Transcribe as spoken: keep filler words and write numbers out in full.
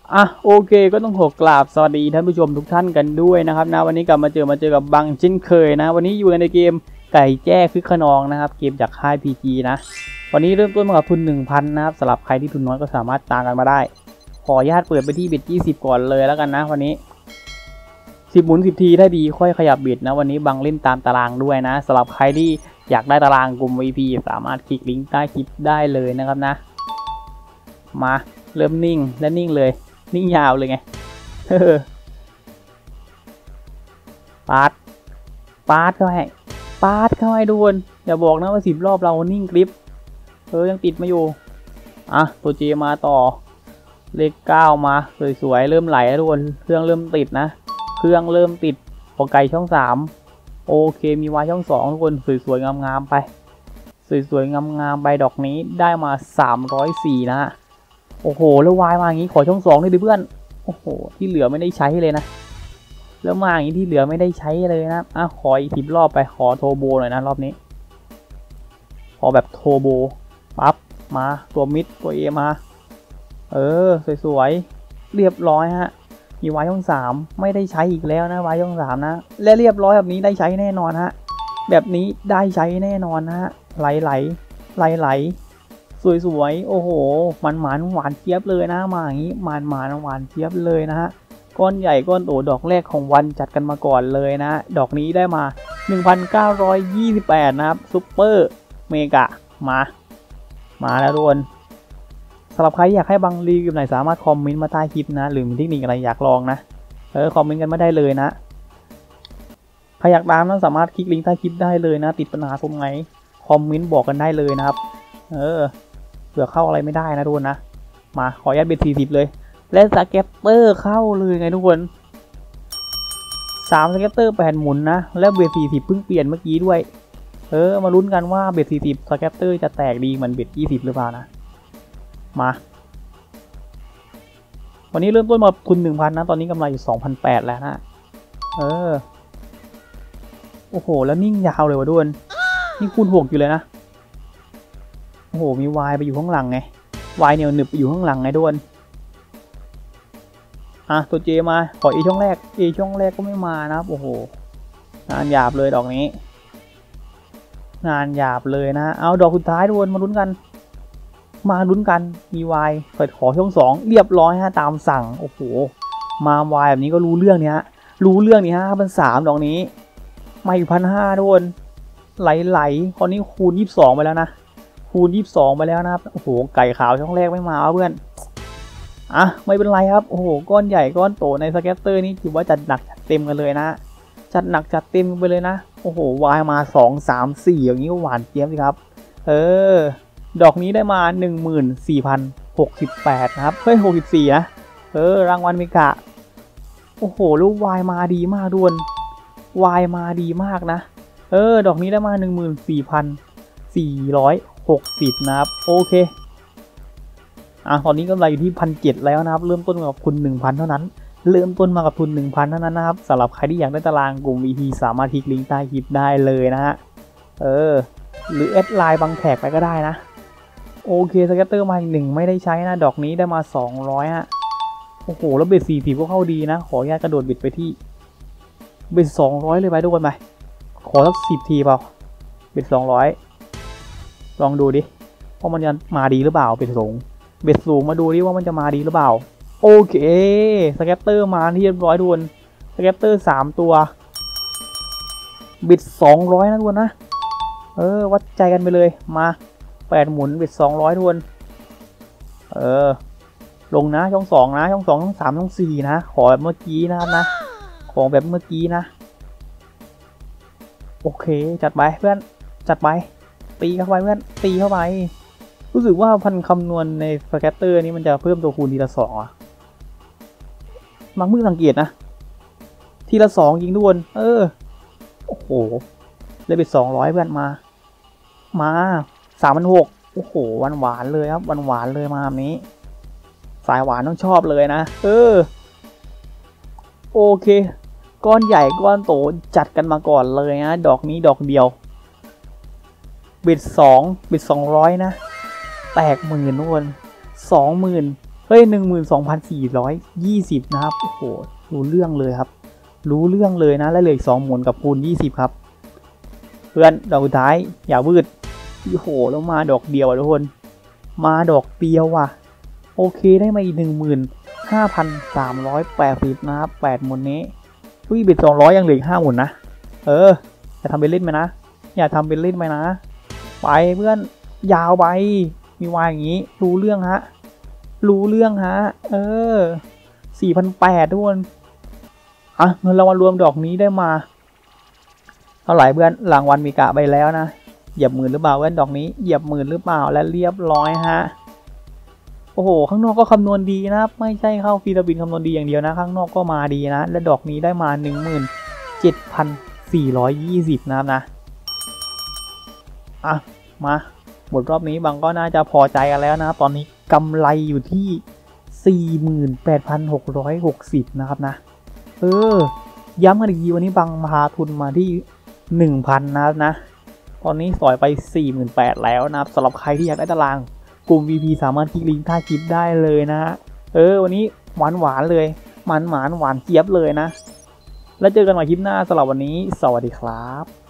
อ่ะโอเคก็ต้องขอกราบสวัสดีท่านผู้ชมทุกท่านกันด้วยนะครับนะวันนี้กลับมาเจอมาเจอกับบังเช่นเคยนะวันนี้อยู่ในเกมไก่แจ้คึกขนองนะครับเกมจากค่าย พี จี นะวันนี้เริ่มต้นมากับทุน หนึ่งพัน นะครับสำหรับใครที่ทุนน้อยก็สามารถตามกันมาได้ขออนุญาตเปิดไปที่บิดยี่สิบก่อนเลยแล้วกันนะวันนี้สิบหมุนสิบทีถ้าดีค่อยขยับบิดนะวันนี้บังเล่นตามตารางด้วยนะสำหรับใครที่อยากได้ตารางกลุ่ม วี พี สามารถคลิกลิงก์ใต้คลิปได้เลยนะครับนะมาเริ่มนิ่งและนิ่งเลยนิ่งยาวเลยไงปาดปาดเข้าให้ปาดเข้าให้ดูนอย่าบอกนะว่าสิบรอบเรานิ่งกริปเออยังติดมาอยู่อ่ะตัวเจมาต่อเลขเก้ามาสวยๆเริ่มไหลแล้วทุกคนเครื่องเริ่มติดนะเครื่องเริ่มติดพอไกลช่องสามโอเคมีวายช่องสองทุกคนสวยๆงามๆไปสวยๆงามๆไปดอกนี้ได้มาสามร้อยสี่นะโอ้โหแล้ววายมาอย่างนี้ขอช่องสองด้วยดิเพื่อนโอ้โหที่เหลือไม่ได้ใช้เลยนะแล้วมาอย่างนี้ที่เหลือไม่ได้ใช้เลยนะอ่ะขออีกสิบรอบไปขอโทโบหน่อยนะรอบนี้ขอแบบโทโบปั๊บมาตัวมิดตัวเอมาเออสวยๆเรียบร้อยฮะมีวายช่องสามไม่ได้ใช้อีกแล้วนะวายช่องสามนะและเรียบร้อยแบบนี้ได้ใช้แน่นอนฮะแบบนี้ได้ใช้แน่นอนฮะไหลไหลไหลไหลสวยๆโอ้โหมันหวานหวานเจี๊ยบเลยนะมาอย่างนี้มันหวานหวานเจี๊ยบเลยนะฮะก้อนใหญ่ก้อนโตดอกแรกของวันจัดกันมาก่อนเลยนะดอกนี้ได้มา หนึ่งพันเก้าร้อยยี่สิบแปด นะครับซุปเปอร์เมกะมามาแล้วทุกคนสำหรับใครอยากให้บังรีวิวไหนสามารถคอมเมนต์มาใต้คลิปนะหรือมีเทคนิคอะไรอยากลองนะเออคอมเมนต์กันมาได้เลยนะใครอยากตามนั้นสามารถคลิกลิงก์ใต้คลิปได้เลยนะติดปัญหาตรงไหนคอมเมนต์บอกกันได้เลยนะครับเออเผื่อเข้าอะไรไม่ได้นะทุกคนนะมาขอยัดเบ็ดสี่สิบเลยและสแกปเตอร์เข้าเลยไงทุกคนสามสแกปเตอร์แปดหมุนนะและเบ็ดสี่สิบเพิ่งเปลี่ยนเมื่อกี้ด้วยเออมาลุ้นกันว่าเบ็ดสี่สิบสแกปเตอร์จะแตกดีเหมือนเบ็ดยี่สิบหรือเปล่านะมาวันนี้เริ่มต้นมาทุน หนึ่งพัน นะตอนนี้กำไรอยู่ สองพันแปดร้อย แล้วนะเออโอ้โหแล้วนิ่งยาวเลยวะด้วนนี่คูณหกอยู่เลยนะโอ้โหมีวายไปอยู่ข้างหลังไงวายเหนียวหนึบไปอยู่ข้างหลังไงด้วนอ่ะตัวเจมาขอเอช่องแรกเอช่องแรกก็ไม่มานะครับโอ้โหงานหยาบเลยดอกนี้งานหยาบเลยนะเอาดอกสุดท้ายด้วนมาลุ้นกันมาลุ้นกันมีวายเปิดขอช่องสองเรียบร้อยฮะตามสั่งโอ้โหมาวายแบบนี้ก็รู้เรื่องเนี้ยรู้เรื่องนี้ฮะพันสามดอกนี้มาอีกพันห้าด้วนไหลไหลคราวนี้คูณยี่สิบสองไปแล้วนะคูณยี่สิบสองไปแล้วนะครับโอ้โหไก่ขาวช่องแรกไม่มาเพื่อนอ่ะไม่เป็นไรครับโอ้โหก้อนใหญ่ก้อนโตในสแกตเตอร์นี่ถือว่าจัดหนักจัดเต็มกันเลยนะจัดหนักจัดเต็มไปเลยนะโอ้โหวายมาสอง สาม สี่อย่างนี้ก็หวานเจี๊ยบสิครับเออดอกนี้ได้มา หนึ่งหมื่นสี่พันหกสิบแปด นะครับเฮ้ยหกสิบสี่นะเออรางวัลเมกะโอ้โหลูกวายมาดีมากด้วนวายมาดีมากนะเออดอกนี้ได้มา หนึ่งหมื่นสี่พันสี่ร้อยหกสิบ นะครับโอเคอ่ะตอนนี้กำไรอยู่ที่ หนึ่งพันเจ็ดร้อย แล้วนะครับเริ่มต้นกับทุน หนึ่งพัน เท่านั้นเริ่มต้นมากับทุน หนึ่งพัน เท่านั้นนะครับสำหรับใครที่อยากได้ตารางกลุ่ม วี พี สามารถคลิกลิงก์ใต้คลิปได้เลยนะฮะเออหรือแอดไลน์บังแขกไปก็ได้นะโอเคสแกตเตอร์มาอีกหนึ่งไม่ได้ใช้นะดอกนี้ได้มาสองร้อยฮะโอ้โหแล้วเบ็ดสี่สิบก็เข้าดีนะขออนุญาตกระโดดเบ็ดไปที่เบ็ดสองร้อยเลยไปทุกคนไปขอสักสิบทีเปล่าเบ็ดสองร้อยลองดูดิว่ามันจะมาดีหรือเปล่าเบ็ดสูงเบ็ดสูงมาดูดิว่ามันจะมาดีหรือเปล่าโอเคสแกตเตอร์มาที่เรียบร้อยทุกคนสแกตเตอร์สามตัวเบ็ดสองร้อยนะทุกคนนะเออวัดใจกันไปเลยมาแปดหมุนเบ็ดสองร้อยทุนเออลงนะช่องสองนะช่องสองช่องสามช่องสี่นะขอแบบเมื่อกี้นะครับนะของแบบเมื่อกี้นะโอเคจัดไปเพื่อนจัดไปตีเข้าไปเพื่อนตีเข้าไปรู้สึกว่าพันคำนวณในสแกตเตอร์นี้มันจะเพิ่มตัวคูณทีละสองอ่ะบางมือสังเกตนะทีละสองยิงด้วนเออโอ้โหเลยเบ็ดสองร้อยเพื่อนมามาสามพันหกโอ้โหหวานหวานเลยครับหวานหวานเลยมาแบบนี้สายหวานต้องชอบเลยนะเออโอเคก้อนใหญ่ก้อนโตจัดกันมาก่อนเลยนะดอกนี้ดอกเดียวเบ็ดสองเบ็ดสองร้อยนะแตกหมื่นทุกคนสองหมื่นเฮ้ยหนึ่งหมื่นสองพันสี่ร้อยยี่สิบนะครับโอ้โหรู้เรื่องเลยครับรู้เรื่องเลยนะและเหลืออีกสองหมุนกับคูณยี่สิบครับเพื่อนดอกสุดท้ายอย่าวืดโอ้โหแล้วมาดอกเดียวอ่ะทุกคนมาดอกเดียวว่ะโอเคได้มาอีกหนึ่งหมื่นห้าพันสามร้อยแปดสิบนะครับแปดหมุนนี้วิ่งบิดสองร้อยยังเหลืออีกห้าหมุนนะเอออย่าทำเป็นเล่นไปนะอย่าทำเป็นเล่นไปนะไปเพื่อนยาวไปมีวายอย่างนี้รู้เรื่องฮะรู้เรื่องฮะเออสี่พันแปดทุกคนอ่ะเงินรางวัลรวมดอกนี้ได้มาเท่าไหร่เพื่อนรางวัลมีกะไปแล้วนะเหยียบหมื่นหรือเปล่าเพื่อนดอกนี้เหยียบหมื่นหรือเปล่าและเรียบร้อยฮะโอ้โหข้างนอกก็คำนวณดีนะครับไม่ใช่เข้าฟิลิปปินส์คำนวณดีอย่างเดียวนะข้างนอกก็มาดีนะและดอกนี้ได้มาหนึ่งหมื่นเจ็ดพันสี่ร้อยยี่สิบนะครับนะอ่ะมาหมดรอบนี้บางก็น่าจะพอใจกันแล้วนะครับตอนนี้กำไรอยู่ที่ สี่หมื่นแปดพันหกร้อยหกสิบ นะครับนะเออย้ำกันอีกทีวันนี้บางพาทุนมาที่ หนึ่งพัน นะครับนะตอนนี้สอยไป สี่หมื่นแปดพัน แล้วนะครับสำหรับใครที่อยากได้ตารางกลุ่ม วี พี สามารถคลิกลิงก์ใต้คลิปได้เลยนะฮะเออวันนี้หวานหวานเลยมันหวานหวานเจี๊ยบเลยนะแล้วเจอกันใหม่คลิปหน้าสำหรับวันนี้สวัสดีครับ